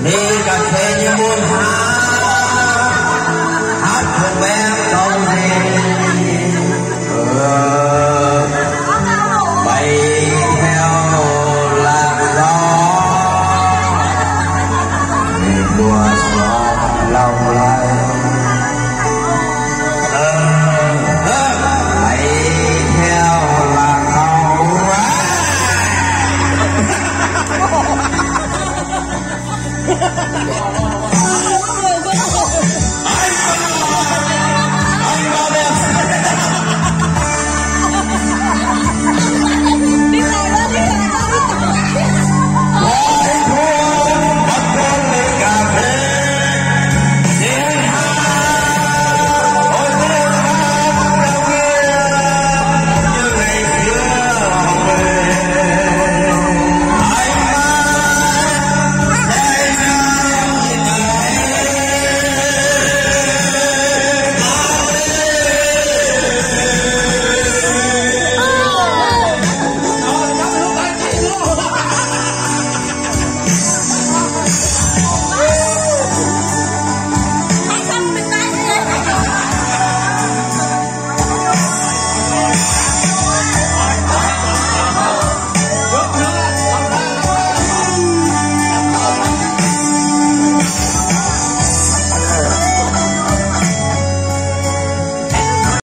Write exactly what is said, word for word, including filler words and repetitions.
đi cà phê như muôn hát hát thuộc bé câu gì ờ, bay theo làn gió để đùa xóa lòng lại Ha ha ha!